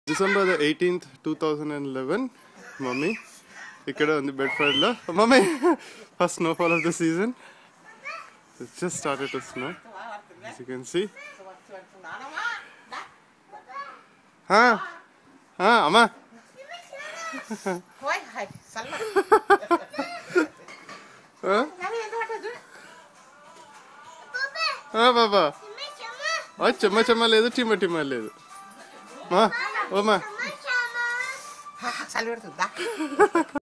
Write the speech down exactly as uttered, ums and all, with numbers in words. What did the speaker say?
December the eighteenth, two thousand eleven. Mummy, ikkada undi Bedford lo. Mummy, first snowfall of the season. It just started to snow, as you can see. Ha, ha, amma. Huh? Ha, baba. Oh, chama chama ledu, tima tima ledu. Ma, oh ma. Salve,